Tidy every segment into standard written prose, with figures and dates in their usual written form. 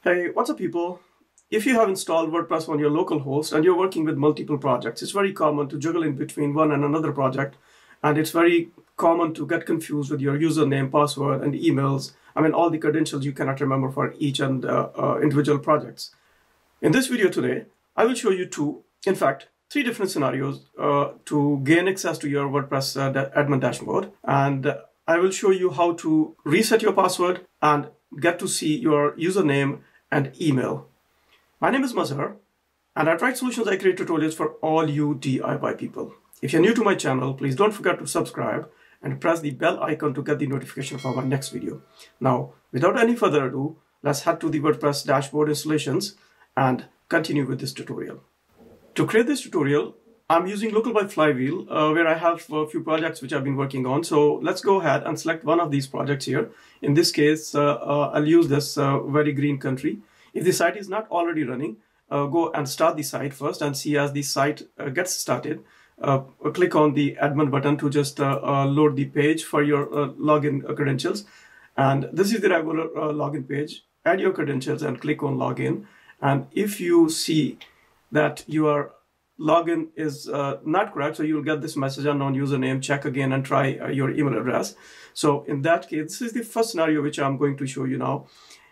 Hey, what's up people? If you have installed WordPress on your local host and you're working with multiple projects, it's very common to juggle in between one and another project. And it's very common to get confused with your username, password, and emails. I mean, all the credentials you cannot remember for each and individual projects. In this video today, I will show you three different scenarios to gain access to your WordPress admin dashboard. And I will show you how to reset your password and get to see your username and email. My name is Mazhar, and at RightSolutions I create tutorials for all you DIY people. If you're new to my channel, please don't forget to subscribe and press the bell icon to get the notification for my next video. Now, without any further ado, let's head to the WordPress dashboard installations and continue with this tutorial. To create this tutorial, I'm using Local By Flywheel, where I have a few projects which I've been working on. So let's go ahead and select one of these projects here. In this case, I'll use this very green country. If the site is not already running, go and start the site first and see as the site gets started. Click on the admin button to just load the page for your login credentials. And this is the regular login page. Add your credentials and click on login. And if you see that your login is not correct, so you'll get this message, unknown username, check again and try your email address. So in that case, this is the first scenario which I'm going to show you now.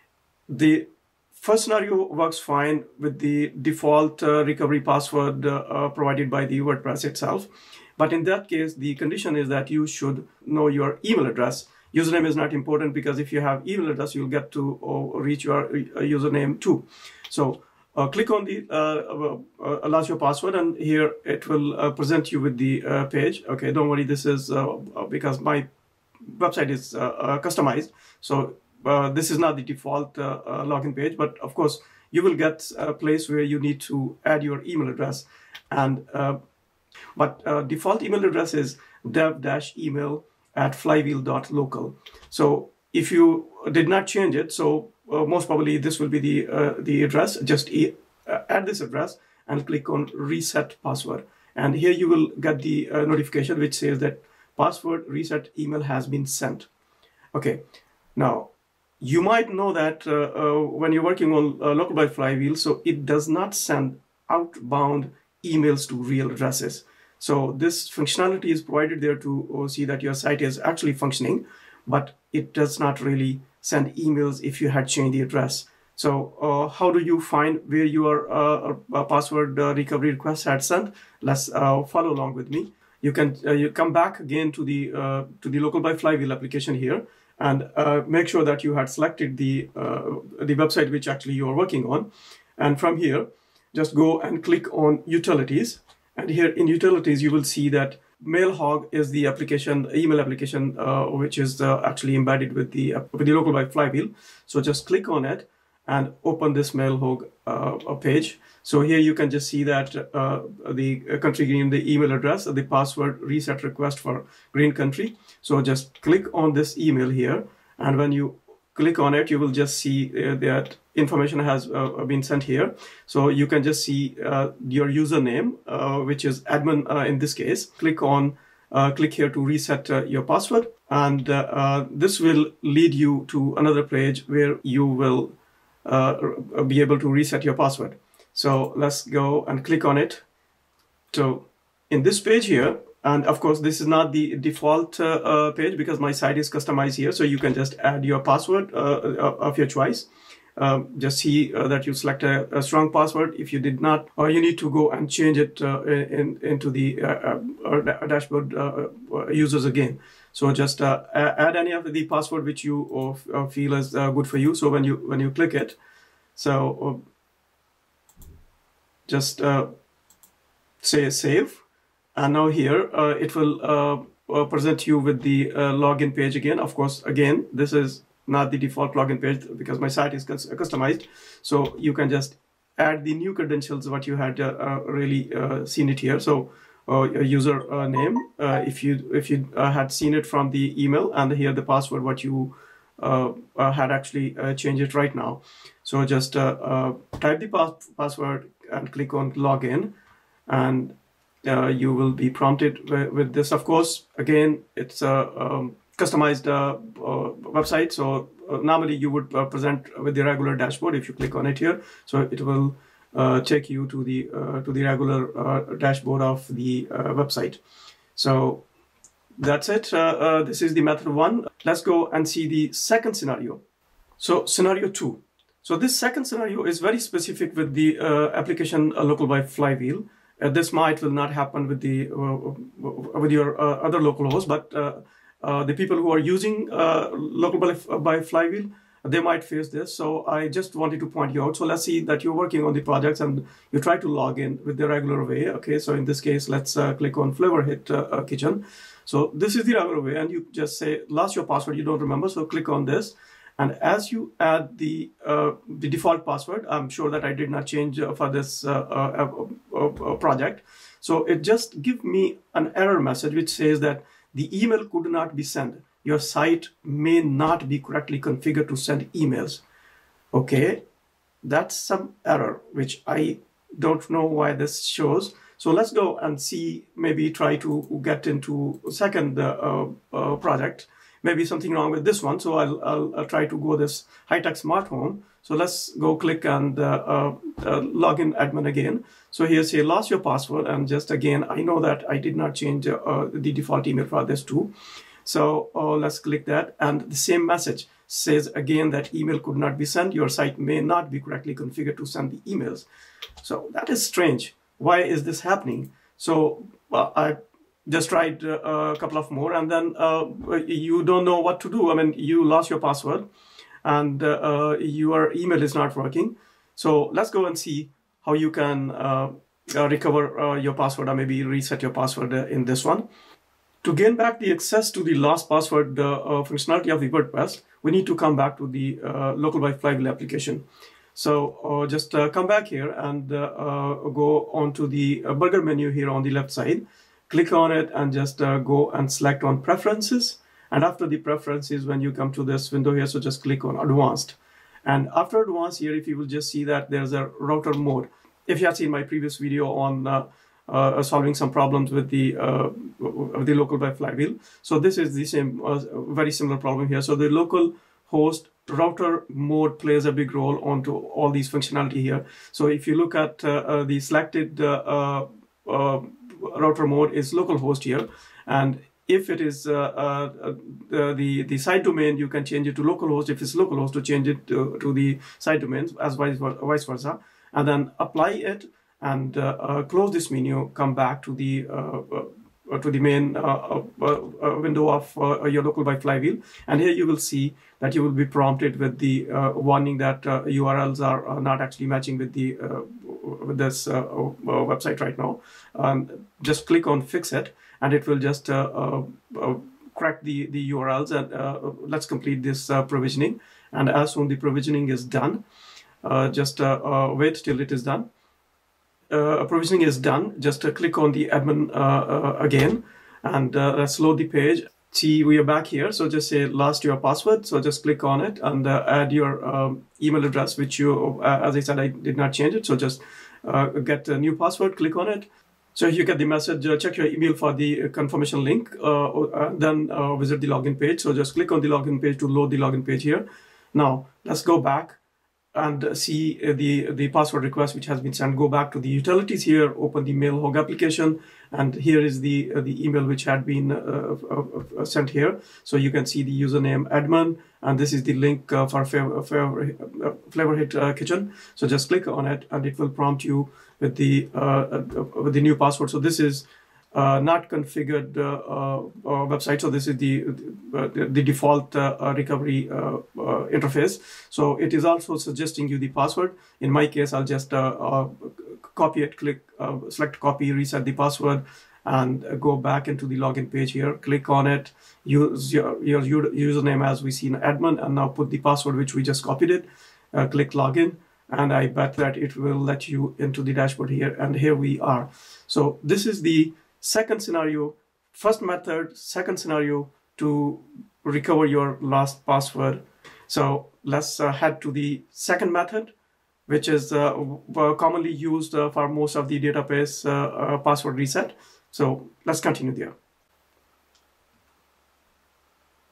The first scenario works fine with the default recovery password provided by the WordPress itself. But in that case, the condition is that you should know your email address. Username is not important because if you have email address, you'll get to reach your username too. So click on the allows your password, and here it will present you with the page. Okay, don't worry, this is because my website is customized. So this is not the default login page, but of course you will get a place where you need to add your email address. And but default email address is dev-email@flywheel.local. So if you did not change it, so most probably this will be the address. Just add this address and click on reset password. And here you will get the notification which says that password reset email has been sent. Okay, now you might know that when you're working on Local By Flywheel, so it does not send outbound emails to real addresses. So this functionality is provided there to see that your site is actually functioning, but it does not really send emails if you had changed the address. So how do you find where your password recovery request had sent? Let's follow along with me. You can you come back again to the Local By Flywheel application here, and make sure that you had selected the website which actually you are working on. And from here, just go and click on Utilities. And here in Utilities, you will see that Mailhog is the application, email application, which is actually embedded with the Local By Flywheel. So just click on it and open this Mailhog page. So here you can just see that the country green, the email address, the password reset request for green country. So just click on this email here, and when you click on it, you will just see that information has been sent here. So you can just see your username, which is admin in this case. Click here to reset your password, and this will lead you to another page where you will be able to reset your password. So let's go and click on it. So in this page here, and of course this is not the default page because my site is customized here, so you can just add your password of your choice. Just see that you select a strong password. If you did not, or you need to go and change it into the dashboard users again. So just add any of the password which you feel is good for you. So when you click it, so just say save, and now here it will present you with the login page again. Of course, again, this is not the default login page because my site is customized. So you can just add the new credentials what you had really seen it here. So your user name, if you had seen it from the email, and here the password what you had actually changed it right now. So just type the password and click on login, and you will be prompted with this. Of course, again, it's customized website. So normally you would present with the regular dashboard. If you click on it here, so it will take you to the regular dashboard of the website. So that's it. This is the method 1. Let's go and see the second scenario. So scenario 2. So this second scenario is very specific with the application Local By Flywheel. This will not happen with the with your other local host, but the people who are using Local By Flywheel, they might face this. So I just wanted to point you out. So let's see that you're working on the projects and you try to log in with the regular way. Okay, so in this case, let's click on Flavor Hit Kitchen. So this is the regular way, and you just say lost your password, you don't remember. So click on this. And as you add the default password, I'm sure that I did not change for this project. So it just gives me an error message which says that the email could not be sent. Your site may not be correctly configured to send emails. Okay, that's some error which I don't know why this shows. So let's go and see, maybe try to get into second project. Maybe something wrong with this one. So I'll try to go this high-tech smart home. So let's go click and login admin again. So here say lost your password, and just again, I know that I did not change the default email for this too. So let's click that, and the same message says again that email could not be sent. Your site may not be correctly configured to send the emails. So that is strange. Why is this happening? So I just tried a couple of more, and then you don't know what to do. I mean, you lost your password and your email is not working. So let's go and see how you can recover your password, or maybe reset your password in this one. To gain back the access to the lost password functionality of the WordPress, we need to come back to the Local By Flywheel application. So just come back here and go onto the burger menu here on the left side. Click on it and just go and select on Preferences. And after the Preferences, when you come to this window here, so just click on Advanced. And after Advanced here, if you will just see that there's a router mode. If you have seen my previous video on solving some problems with the Local By Flywheel, so this is the same, very similar problem here. So the local host router mode plays a big role onto all these functionality here. So if you look at the selected router mode is localhost here, and if it is the site domain, you can change it to localhost. If it's localhost, to change it to the site domains, as vice versa, and then apply it and close this menu. Come back to the main window of your Local By Flywheel, and here you will see that you will be prompted with the warning that URLs are not actually matching with the with this website right now. Just click on Fix It, and it will just correct the URLs, and let's complete this provisioning. And as soon the provisioning is done, just wait till it is done. Provisioning is done. Just click on the admin again, and let's load the page. See, we are back here. So just say lost your password. So just click on it and add your email address, which you, as I said, I did not change it. So just get a new password, click on it. So you get the message, check your email for the confirmation link, then visit the login page. So just click on the login page to load the login page here. Now let's go back and see the password request which has been sent. Go back to the utilities here, open the Mailhog application, and here is the email which had been sent here. So you can see the username admin, and this is the link for Flavor Hit Kitchen. So just click on it, and it will prompt you with the new password. So this is not configured website. So this is the default recovery interface. So it is also suggesting you the password. In my case, I'll just copy it, select copy, reset the password, and go back into the login page here. Click on it, use your username as we see in admin, and now put the password which we just copied it. Click login, and I bet that it will let you into the dashboard here. And here we are. So this is the second scenario, first method, second scenario to recover your lost password. So let's head to the second method, which is commonly used for most of the database password reset. So let's continue there.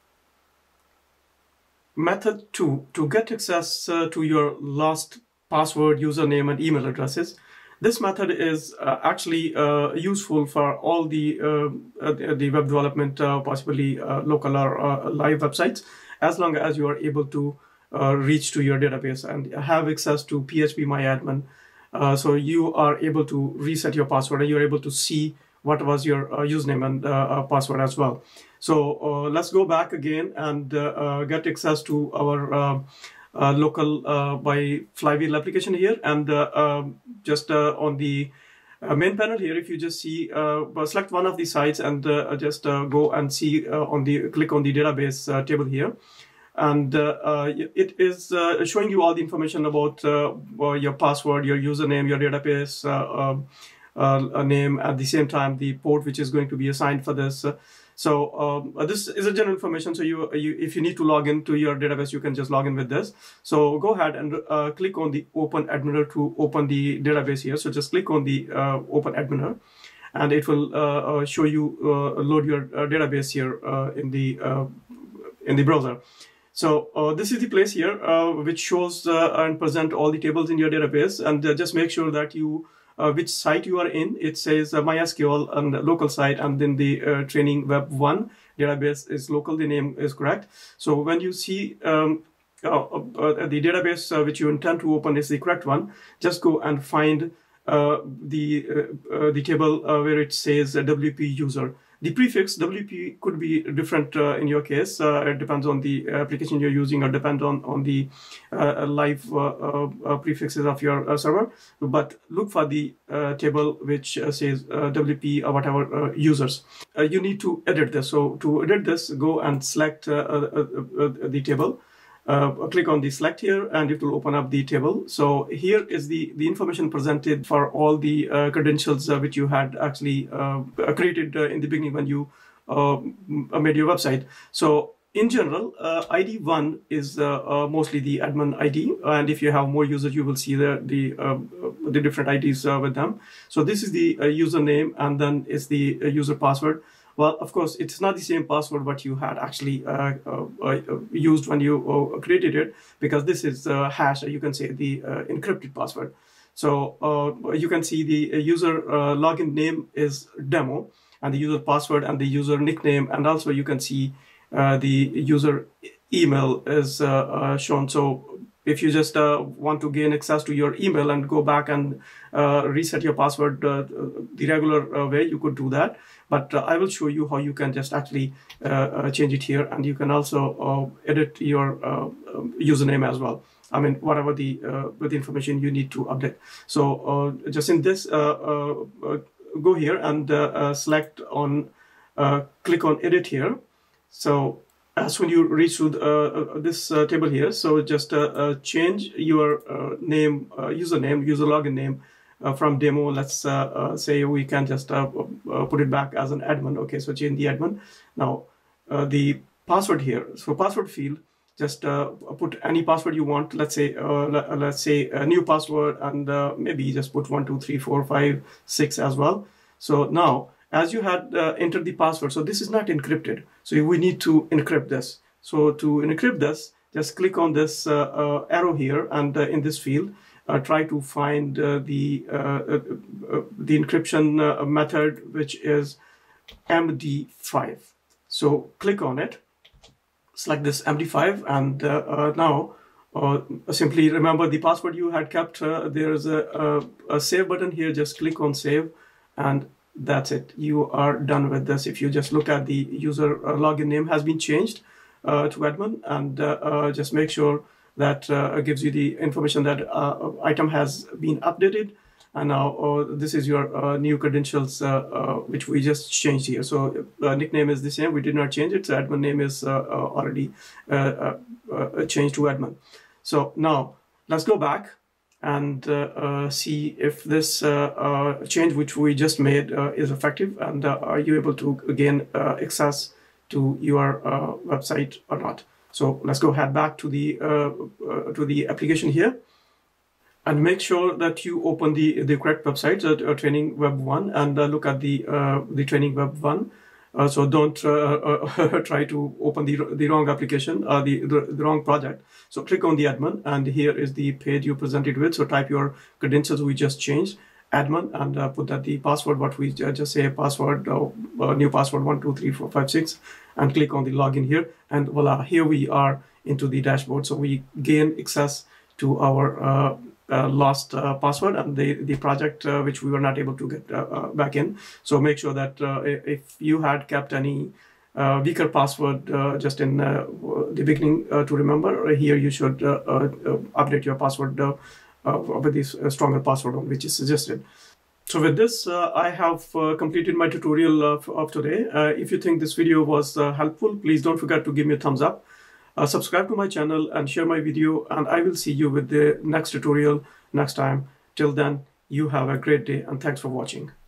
method 2, to get access to your last password, username, and email addresses. This method is actually useful for all the web development, possibly local or live websites, as long as you are able to reach to your database and have access to phpmyadmin. So you are able to reset your password and you're able to see what was your username and password as well. So let's go back again and get access to our Local by Flywheel application here, and just on the main panel here, if you just see, select one of the sites and just go and see click on the database table here, and it is showing you all the information about your password, your username, your database name, at the same time the port which is going to be assigned for this. So this is a general information. So if you need to log into your database, you can just log in with this. So go ahead and click on the Open Adminer to open the database here. So just click on the Open Adminer, and it will show you load your database here in the browser. So this is the place here which shows and present all the tables in your database, and just make sure that you which site you are in. It says MySQL and local site, and then the training web 1 database is local, the name is correct. So when you see the database which you intend to open is the correct one, just go and find the table where it says WP user. The prefix WP could be different in your case. It depends on the application you're using, or depend on the live prefixes of your server. But look for the table which says WP or whatever users. You need to edit this. So to edit this, go and select the table. Click on the select here, and it will open up the table. So here is the information presented for all the credentials which you had actually created in the beginning when you made your website. So in general, ID 1 is mostly the admin ID, and if you have more users, you will see the different IDs with them. So this is the username, and then is the user password. Well, of course, it's not the same password what you had actually used when you created it, because this is hash, you can say the encrypted password. So you can see the user login name is demo, and the user password and the user nickname, and also you can see the user email is shown. So if you just want to gain access to your email and go back and reset your password the regular way, you could do that. But I will show you how you can just actually change it here, and you can also edit your username as well. I mean, whatever the information you need to update. So just in this, go here and select on, click on edit here. So as when you reach to this table here, so just change your name, username, user login name from demo. Let's say we can just put it back as an admin. Okay, so change the admin. Now the password here. So password field, just put any password you want. Let's say a new password, and maybe just put 1 2 3 4 5 6 as well. So now, as you had entered the password, so this is not encrypted. So we need to encrypt this. So to encrypt this, just click on this arrow here, and in this field, try to find the encryption method, which is MD5. So click on it, select this MD5, and now simply remember the password you had kept. There is a save button here. Just click on save, and that's it. You are done with this. If you just look at the user login name has been changed to admin, and just make sure that gives you the information that item has been updated, and now this is your new credentials which we just changed here. So nickname is the same, we did not change it. So admin name is already changed to admin. So now let's go back and see if this change which we just made is effective, and are you able to gain access to your website or not. So let's go head back to the application here, and make sure that you open the correct website, training web 1, and look at the training web 1. So don't try to open the wrong application, the wrong project. So click on the admin, and here is the page you presented with. So type your credentials we just changed, admin, and put that the password, what we just say password, new password 123456, and click on the login here, and voila, here we are into the dashboard. So we gain access to our lost password and the project which we were not able to get back in. So make sure that if you had kept any weaker password just in the beginning to remember, here you should update your password with this stronger password one which is suggested. So with this, I have completed my tutorial of today. If you think this video was helpful, please don't forget to give me a thumbs up. Subscribe to my channel and share my video, and I will see you with the next tutorial next time. Till then, you have a great day, and thanks for watching.